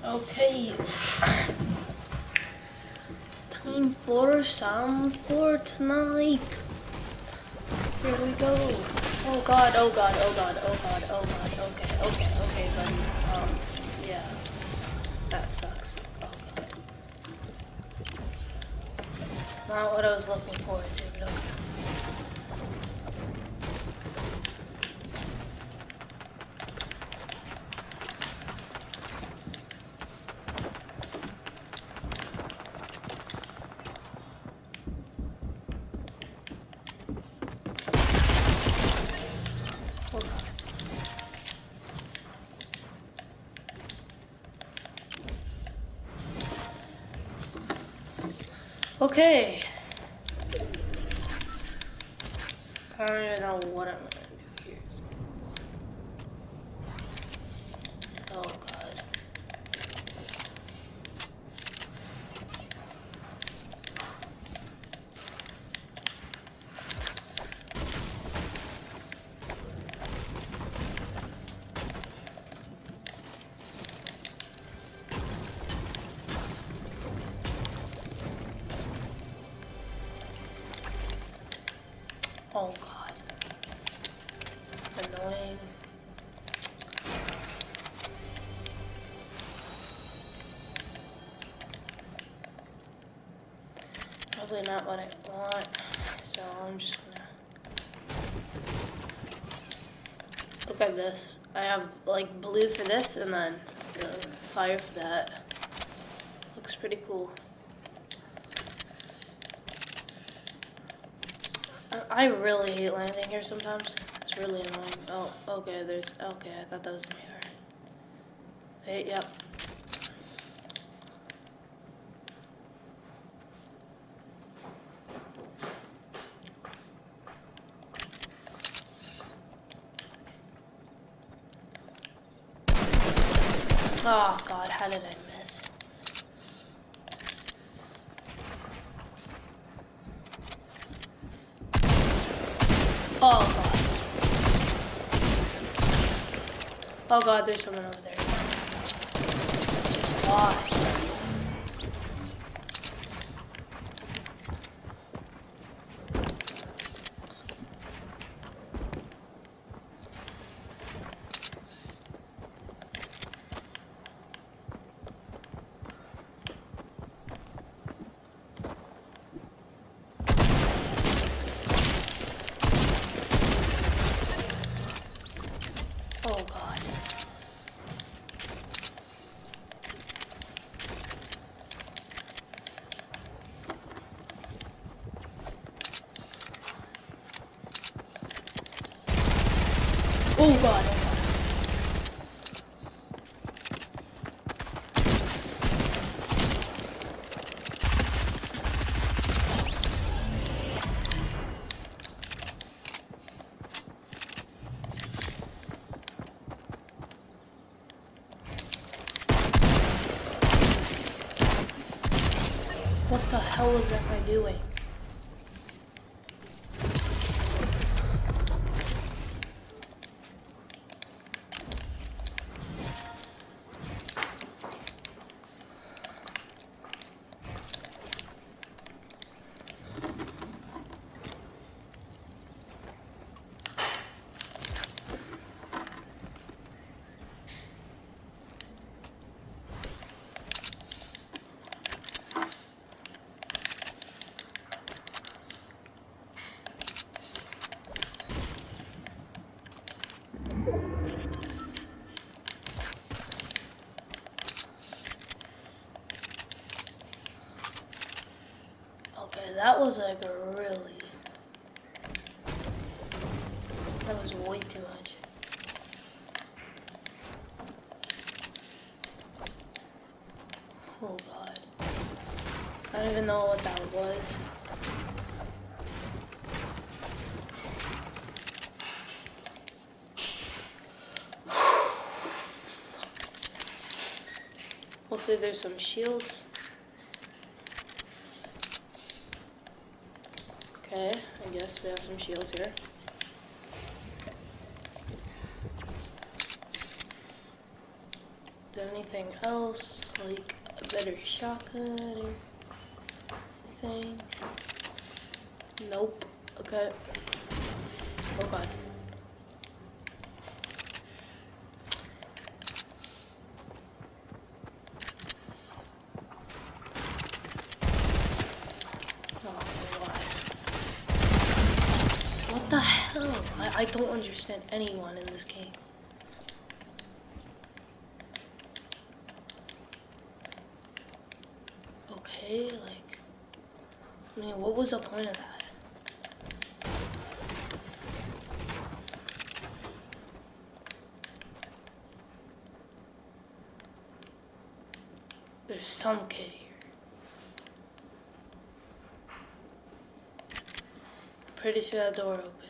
Okay, time for some Fortnite. Here we go. Oh god, oh god, oh god, oh god, oh god. Okay, buddy. Yeah, that sucks. Oh god. Not what I was looking forward to, but okay. Oh god. Okay. I don't even know what I'm gonna do here. Oh god. Oh god. Annoying. Probably not what I want, so I'm just gonna look at this. I have like blue for this and then the fire for that. Looks pretty cool. I really hate landing here sometimes. It's really annoying. Oh, okay, okay, I thought that was me. Alright. Hey, yep. Oh god, how did I miss? Oh god. Oh god, there's someone over there. Just why? Oh god. Oh god, oh god. What the hell was that guy doing? Okay, that was like a really... That was way too much. Oh god. I don't even know what that was. Hopefully there's some shields. Okay, I guess we have some shields here. Is there anything else, like a better shotgun or anything? Nope. Okay. Oh god. Oh, why? What the hell? I don't understand anyone in this game. Okay, like, I mean, what was the point of that? There's some kid here. Pretty sure that door opened.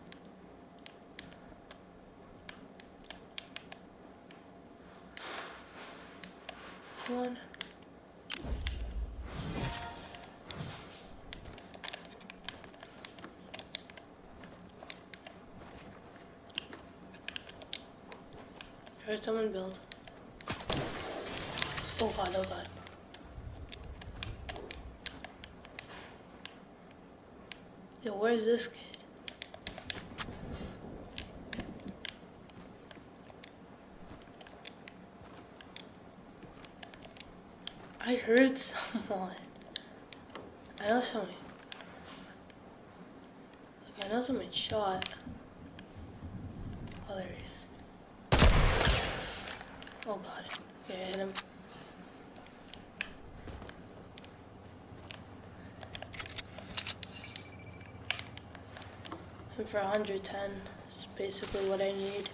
Come on. Heard someone build. Oh god, oh god. Yo, where's this kid? I heard someone. I know someone. Like, I know someone shot. Oh, there he is. Oh god. Yeah, I hit him. And for 110, that's basically what I need.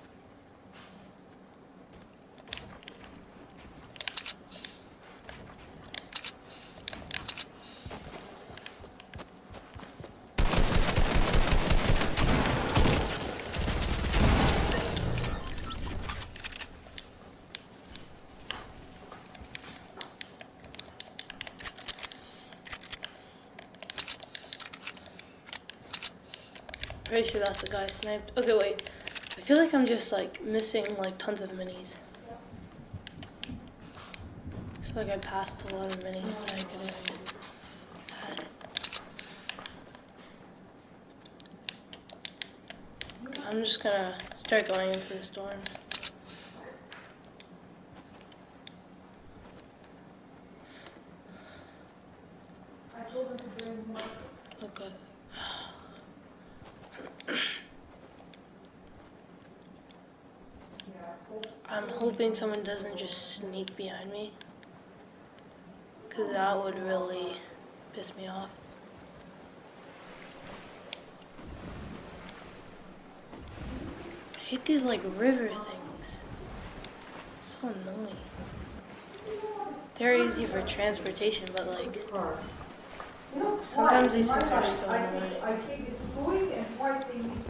Pretty sure that's the guy sniped. Okay, wait. I feel like I'm just like missing like tons of minis. I feel like I passed a lot of minis that I could have had. I'm just gonna start going into the storm. Okay. I'm hoping someone doesn't just sneak behind me, because that would really piss me off. I hate these like river things. So annoying. They're easy for transportation, but like sometimes these things are so annoying. I keep it going and twice they miss.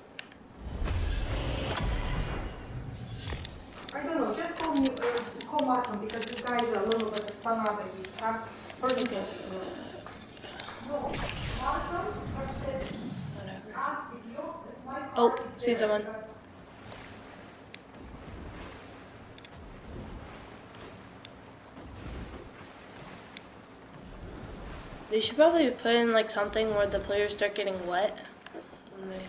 I don't know, just call me, call Markham because this guy is a little bit of stunner that he's half person. Okay. No, Markham, I said, Whatever. ask if you, if my Oh, car is see there, someone. but They should probably put in like something where the players start getting wet. When they,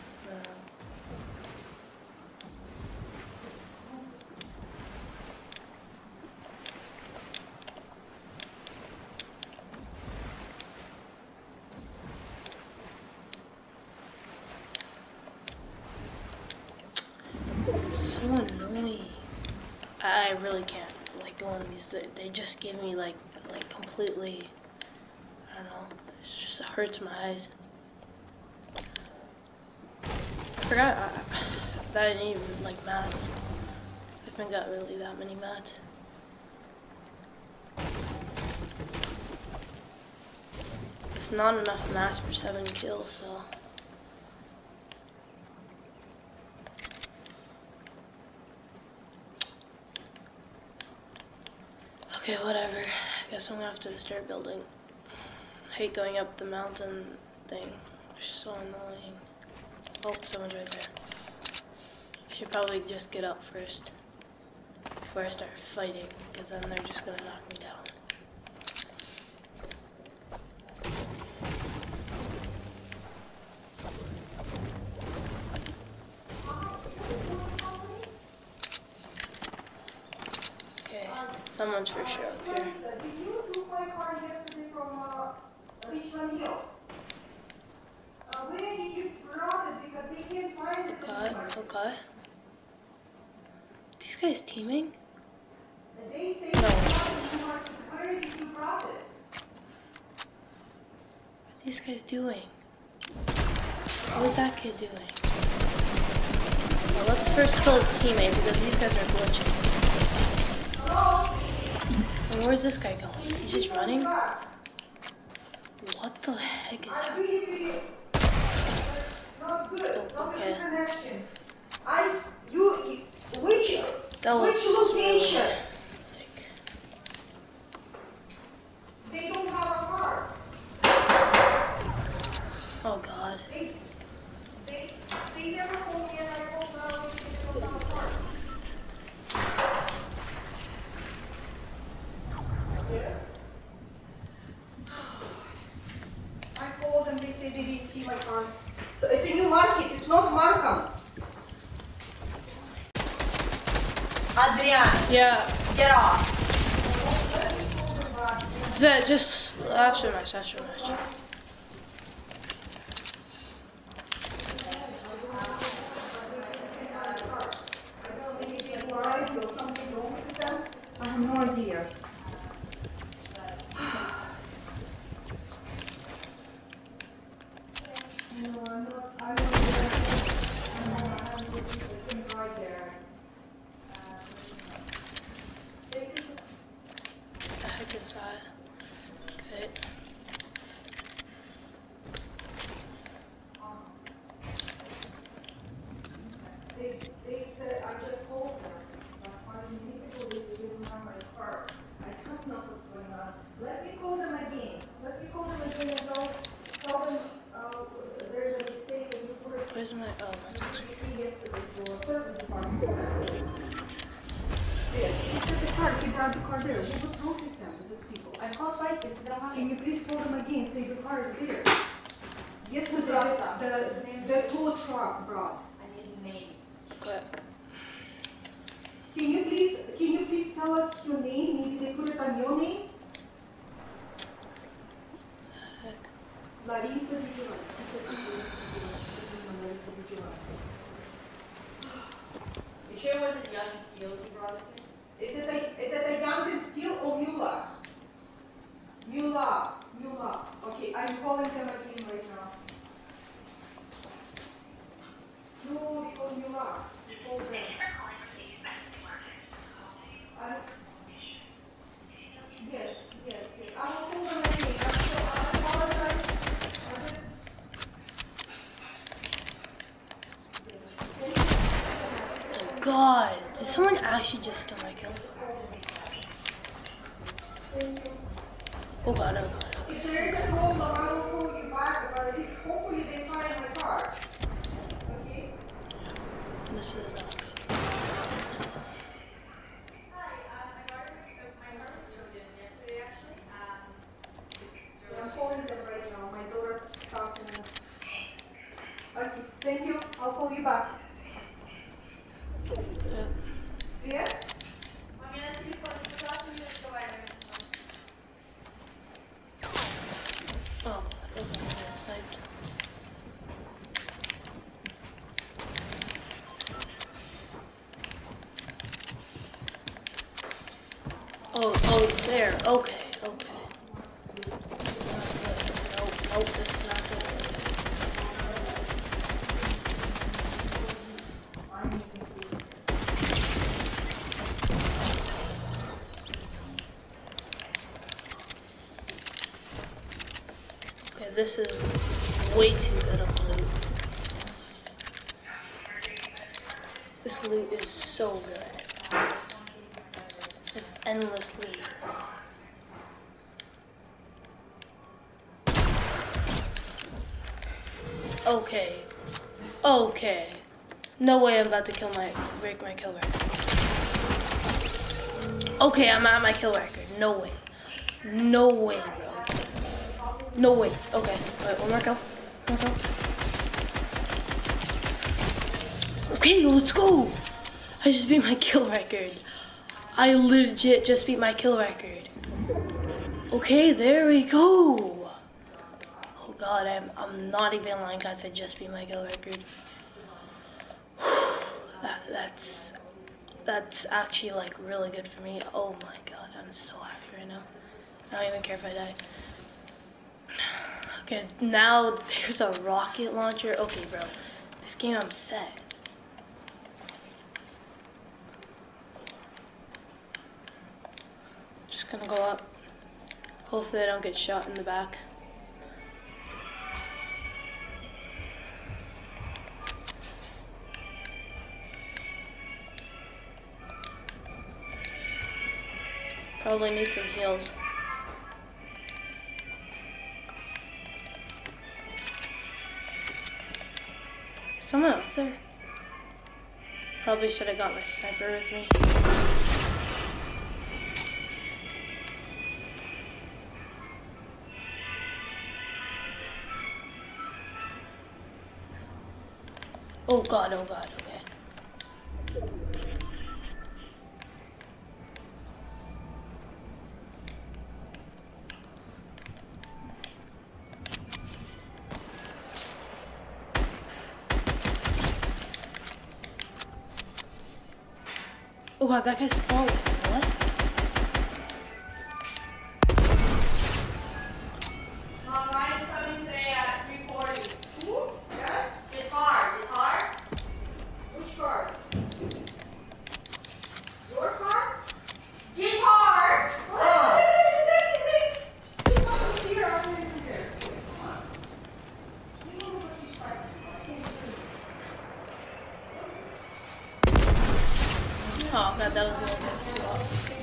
so annoying. I really can't like go on these. They just give me like completely. I don't know. It just hurts my eyes. I forgot that I didn't even like mats. I haven't got really that many mats. It's not enough mats for 7 kills, so. Okay, whatever. I guess I'm gonna have to start building. I hate going up the mountain thing. They're so annoying. Oh, someone's right there. I should probably just get up first before I start fighting, because then they're just gonna knock me down. Okay, someone's for sure up here. Did you took my car yesterday from Richmond Hill? Where did you brought it? Because they can't find it anymore. Okay. These guys teaming? They say No. Where did you brought it? What are these guys doing? What is that kid doing? Well, let's first kill his teammate because these guys are glitching. Hello? And where's this guy going? He's just running? What the heck is happening? Not good. Oh, Not okay. good connection. Which That was location? really, like, They don't have a car. oh god. They never told me, and I told them they don't have a car. I called them, they said they didn't see my car. So it's a new market, it's not Markham. Adrian, Yeah, get off. Zed, just after match. Something wrong with them? I have no idea. No, I'm not. I don't know. I have the thing right there. What the heck is that? Okay. They said, I just told them, I need to go this, they don't have my car. I don't know what's going on. Let me call them again. And tell them, there's a mistake and you put it Where's my, oh, my yesterday for service department. He said the car, he brought the car there. What wrong with them, with those people? I called twice, they said they don't have Can it. you please call them again, say the car is there? Yesterday, the tow truck brought. I need a name. okay. Can you please tell us your name? Maybe they put it on your name? Heck. Larissa Vigilante. Larissa Vigilante. You sure it wasn't Young and Steels he brought it to? Is it a Young and Steel or Mueller? Mueller. Okay, I'm calling them again right now. No, they call Mueller. They call them. Yes. I will call them again. I apologize. Oh god, did someone actually just steal my kill? Oh god, oh god. If there is a problem, I will call you back, but hopefully they find my car. Okay? This is not good. I'm calling them right now. My daughter's talking. Okay, thank you. I'll call you back. Yep. See ya? Oh god, okay, I got sniped. Oh, it's there. Okay. This is not good. Nope, this is not good. Okay, this is way too good of loot. This loot is so good. It's endless loot. Okay. No way I'm about to break my kill right now. Okay, I'm at my kill record. No way. No way, bro. No way. Okay, wait, one more kill. One more kill. Okay, let's go. I just beat my kill record. I legit just beat my kill record. Okay, there we go. Oh god, I'm not even lying, guys. I just beat my kill record. That's actually like really good for me. Oh my god, I'm so happy right now. I don't even care if I die. Okay, now there's a rocket launcher. Okay, bro, this game I'm set. Just gonna go up. Hopefully I don't get shot in the back. Probably need some heals. Is someone up there? Probably should have got my sniper with me. Oh god, okay. Oh god, that guy's falling. What? Mine's coming today at 3:40. Who? Yeah? Guitar. Which car? Your car? Guitar! Oh. Here, I'm going to here. Come on. You know what she's fighting for. Oh god, that was a little bit too off.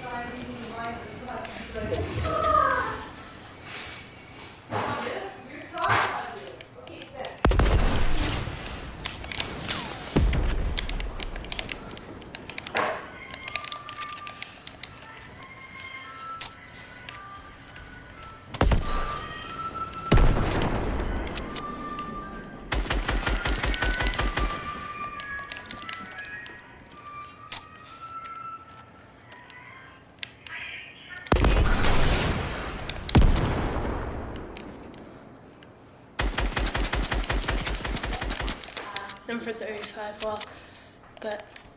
Number 35, well, good.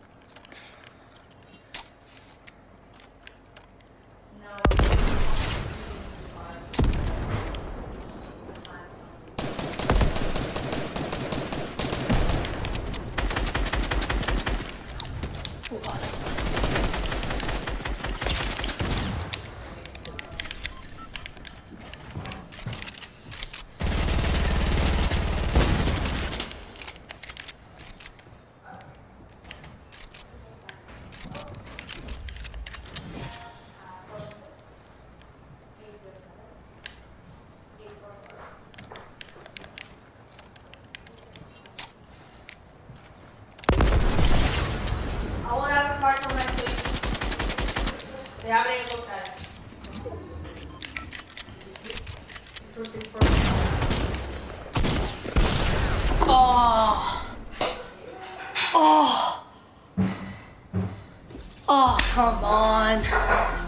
Oh god. I won't have a card till next week. They haven't even looked at it. Oh. Oh. Oh, come on.